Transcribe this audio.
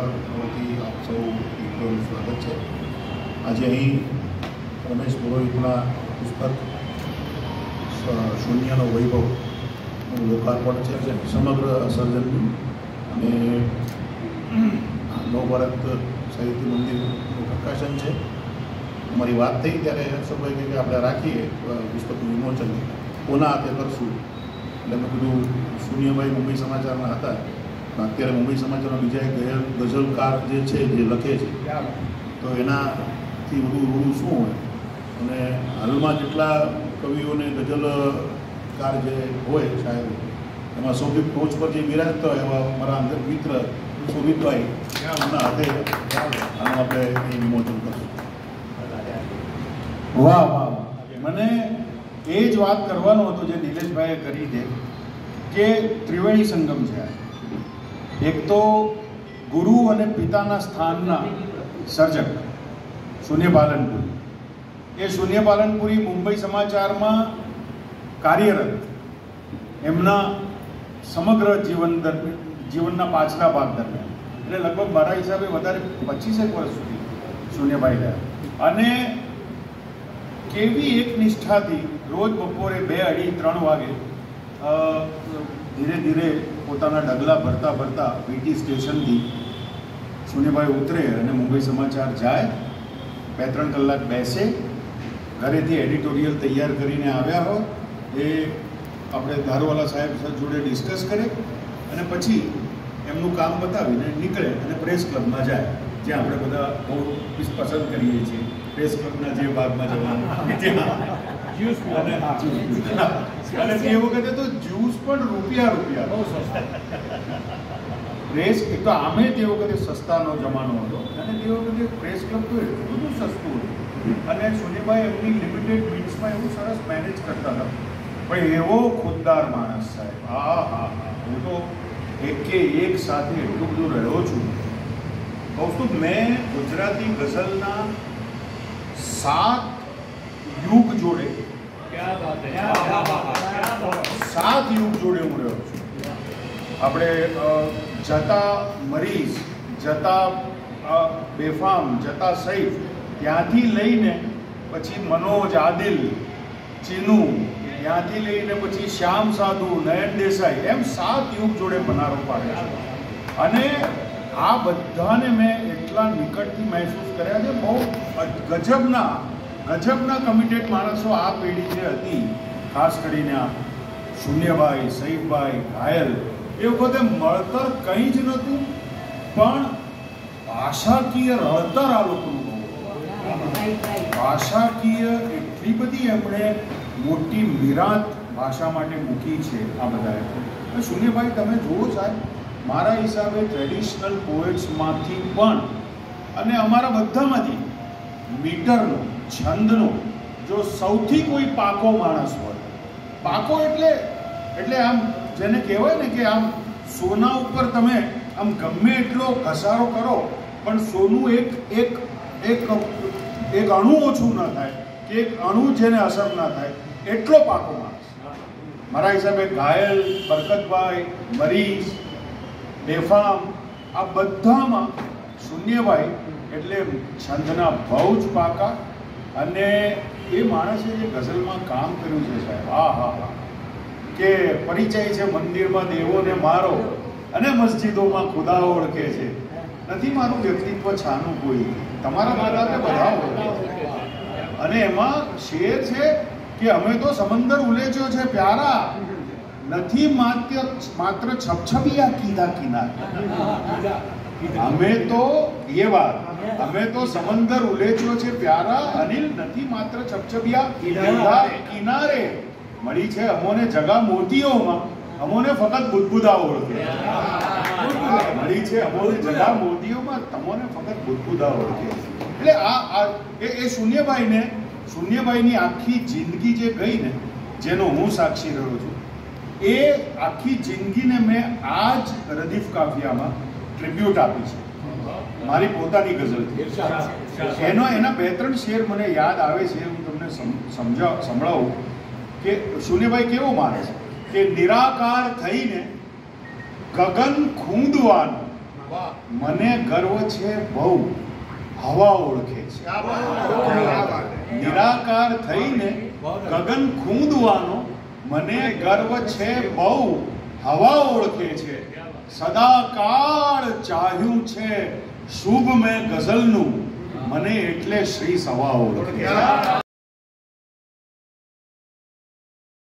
વતી આપ સૌ મિત્રોનું સ્વાગત છે. આજે અહીં રમેશ પુરોહિતના પુસ્તક શૂન્યનો વૈભવનું લોકાર્પણ છે, સમગ્ર સર્જનનું, અને નવભારત સાહિત્ય મંદિરનું પ્રકાશન છે. અમારી વાત થઈ ત્યારે હર્ષભાઈ કે આપણે રાખીએ પુસ્તકનું વિમોચન કોના હાથે કરશું, એટલે મેં કીધું શૂન્યભાઈ મુંબઈ સમાચારના હતા, અત્યારે મુંબઈ સમાચારના બીજા એક ગઝલકાર જે છે, જે લખે છે, તો એનાથી વધુ શું હોય. અને હાલમાં જેટલા કવિઓને ગઝલકાર જે હોય શાયરો, એમાં સૌથી ટોચ પર જે બિરાજતા હોય એવા મારા અંદર મિત્ર શોભિતભાઈ, એમના હાથે આનું આપણે એ વિમોચન કરશું. વાહ વાહ, મને એ જ વાત કરવાનો હતો જે નિલેશભાઈએ કરી દે કે ત્રિવેણી સંગમ છે. એક તો ગુરુ અને પિતાના સ્થાનના સર્જક શૂન્ય પાલનપુરી, એ શૂન્ય પાલનપુરી મુંબઈ સમાચારમાં કાર્યરત એમના સમગ્ર જીવનના પાછલા ભાગ દરમિયાન, એટલે લગભગ મારા હિસાબે વધારે 25 વર્ષ સુધી શૂન્યભાઈ રહ્યા. અને કેવી એક નિષ્ઠાથી રોજ બપોરે 2, 2:30, 3 વાગે ધીરે ધીરે પોતાના ડગલા ભરતા ભરતા વીટી સ્ટેશનથી શૂન્યભાઈ ઉતરે અને મુંબઈ સમાચાર જાય, 2-3 કલાક બેસે, ઘરેથી એડિટોરિયલ તૈયાર કરીને આવ્યા હોય એ આપણે ધારવાલા સાહેબ જોડે ડિસ્કસ કરે અને પછી એમનું કામ બતાવીને નીકળે અને પ્રેસ ક્લબમાં જાય, જ્યાં આપણે બધા બહુ પસંદ કરીએ છીએ. પ્રેસ ક્લબના જે ભાગમાં જવાનું અને તે વખતે તો જ્યુસ પણ રૂપિયા બહુ સસ્તા. પ્રેસ એક તો આમે તે વખતે સસ્તાનો જમાનો હતો, અને તે વખતે પ્રેસ ક્લબ તો એટલું બધું સસ્તું હતું. અને સુનિભાઈ એમની લિમિટેડ મીન્સમાં એવું સરસ મેનેજ કરતા હતા. પણ એવો ખુદદાર માણસ સાહેબ, હા, હું તો એક સાથે એટલું બધું રહ્યો છું. કહું છું, મેં ગુજરાતી ગઝલના 7 યુગ જોડે 7 યુગ જોડે હું રહ્યો છું. આપણે જતા મરીઝ, જતા બેફામ, જતા સૈફ, ત્યાંથી લઈને પછી મનોજ, આદિલ, ચીનુ, ત્યાંથી લઈને પછી શ્યામ સાધુ, નયન દેસાઈ, એમ 7 યુગ જોડે બનારો પાડે છે. અને આ બધાને મેં એટલા નિકટથી મહેસૂસ કર્યા છે. બહુ ગજબના કમિટેડ માણસો આ પેઢી જે હતી, ખાસ કરીને આ શૂન્યભાઈ, સૈફભાઈ, ઘાયલ, એ વખતે મળતર કંઈ જ નહોતું, પણ ભાષાકીય રળતર આ લોકોનું બહુ. ભાષાકીય એટલી બધી એમણે મોટી મિરાત ભાષા માટે મૂકી છે આ બધાએ. શૂન્યભાઈ તમે જુઓ સાહેબ, મારા હિસાબે ટ્રેડિશનલ પોએટ્સમાંથી પણ અને અમારા બધામાંથી મીટરનો, છંદનો જો સૌથી કોઈ પાકો માણસ હોય, પાકો એટલે આમ જેને કહેવાય ને કે આમ સોના ઉપર તમે આમ ગમે એટલો ઘસારો કરો પણ સોનું એક અણુ ઓછું ન થાય, કે એક અણુ જેને અસર ના થાય, એટલો પાકો માણસ મારા હિસાબે ઘાયલ, બરકતભાઈ, મરીઝ, બેફામ, આ બધામાં શૂન્યભાઈ એટલે છંદના બહુ જ પાકા. અને એ માણસે જે ગઝલમાં કામ કર્યું છે સાહેબ, હા, કે પરિચય છે મંદિરમાં દેવોને મારો અને મસ્જિદોમાં ખુદા ઓળખે છે, નથી મારું વ્યક્તિત્વ છાનું કોઈ, તમારા મારા બધા ઓળખે. અને એમાં શેર છે કે અમે તો સમંદર ઉલેચ્યો છે પ્યારા, નથી માત્ર છપછપિયા કીધા કિનારે. અમે તો સમંદર ઉલેચ્યો છે પ્યારા, અનિલ નથી માત્ર છપછપિયા કીધા કિનારે. મળી છે અમોને જગા મોતીઓમાં, અમોને ફક્ત બુદબુદા ઓળખે. મળી છે અમોને જગા મોતીઓમાં, તમોને ફક્ત બુદબુદા ઓળખે. એટલે એ શૂન્યભાઈની આખી જિંદગી જે ગઈ ને, જેનો હું સાક્ષી રહ્યો છું, એ આખી જિંદગીને મેં આ જ રદીફ કાફિયામાં ટ્રિબ્યુટ આપી છે, મારી પોતાની ગઝલથી. એના 2-3 શેર મને યાદ આવે છે, હું તમને સંભળાવું કે શૂન્યભાઈ કેવો માને છે કે નિરાકાર થઈને ગગન ખૂંદવાનું મને ગર્વ છે બહુ, હવા ઓળખે છે. નિરાકાર થઈને ગગન ખૂંદવાનો મને ગર્વ છે બહુ, હવા ઓળખે છે. સદાકાળ ચાહ્યું છે શુભ મેં ગઝલનું, મને એટલે શ્રી સવા ઓળખે છે.